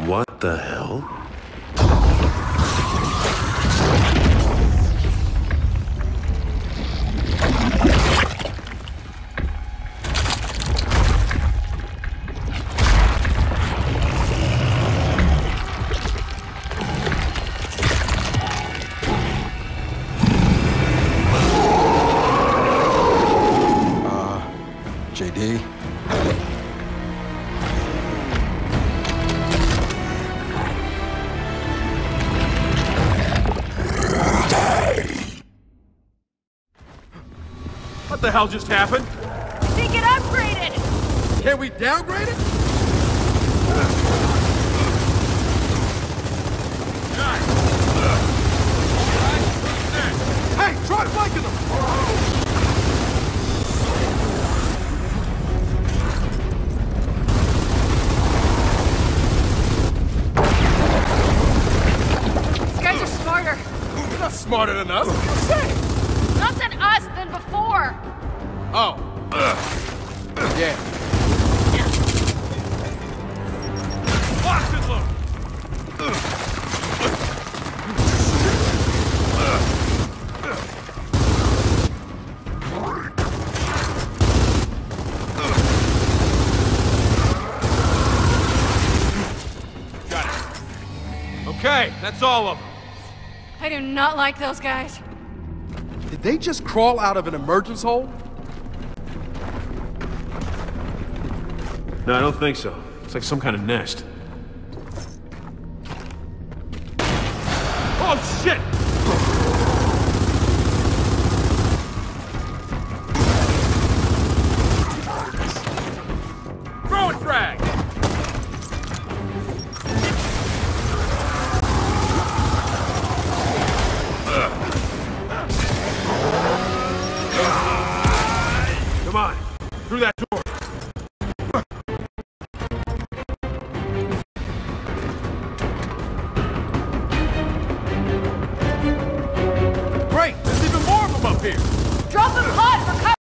What the hell? JD? What the hell just happened? I think it upgraded! Can we downgrade it? Hey, try flanking them! These guys are smarter. You're not smarter than us. What are you saying? Not than us, than before. Oh. Yeah. Locked and loaded. Got it. Okay, that's all of them. I do not like those guys. Did they just crawl out of an emergence hole? No, I don't think so. It's like some kind of nest. Oh, shit! Throw it, frag! Come on, through that door. Great! There's even more of them up here! Drop them hot for cover!